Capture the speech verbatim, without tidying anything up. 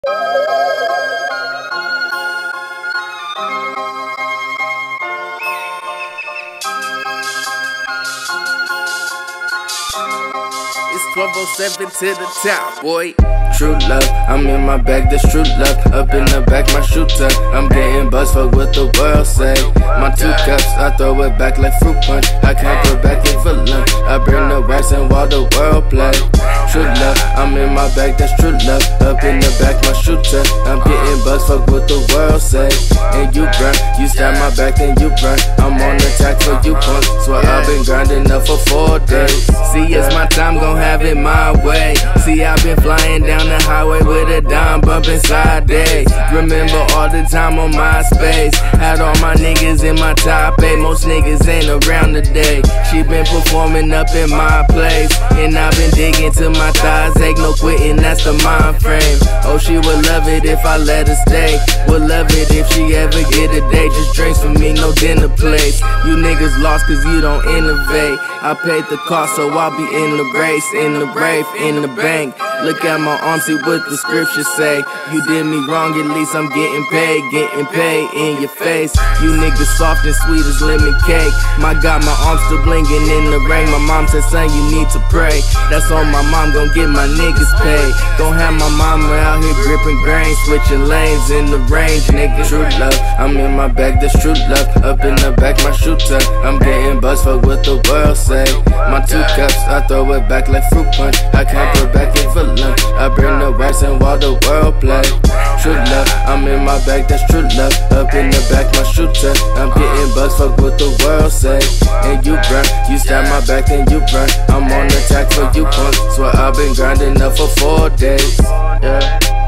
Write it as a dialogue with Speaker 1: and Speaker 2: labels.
Speaker 1: It's twelve oh seven to the top, boy. True love, I'm in my bag, that's true love. Up in the back, my shooter. I'm getting buzzed, fuck what the world say. My two cups, I throw it back like fruit punch. I can't put back in for lunch. I bring the rice and while the world play. True love, I'm in my bag, that's true love. Up in the back, my shooter. I'm getting buzzed, fuck what the world say. And you burn, you stab my back and you burn. I'm on attack for you punch. Swear I've been grinding up for four days. See, it's my time, gon' have it my way. See, I've been flying down the highway with a dime bumping side day. Remember all the time on MySpace. Had all my niggas in my top eight. Most niggas ain't around today. She been performing up in my place, and I've been digging till my thighs ache. No quitting, that's the mind frame. Oh, she would love it if I let her stay. Would love it if she ever get a day. Just drinks for me, no dinner place. You niggas lost cause you don't innovate. I paid the cost, so I'll be in the race, in the brave, in the bank. Look at my arm, see what the scriptures say. You did me wrong, at least I'm getting paid, getting paid in your face. You niggas soft and sweet as lemon cake. My God, my arms still blinking in the rain. My mom said, son, you need to pray. That's on my mom, gon' get my niggas paid. Gon' have my mama out here gripping grain, switching lanes in the range, nigga. True love, I'm in my bag, that's true love. Up in the back, my shooter. I'm getting buzzed, fuck what the world say. My two cups, I throw it back like fruit punch. I can't put back in for lunch. I bring the rice and while the world play. True love, I'm in my bag, that's true love. Up in the back, my shooter. I'm getting buzzed, fuck what the world say. And you burn, you stab my back and you burn. I'm on attack for you punch. Swear I've been grinding up for four days. Yeah.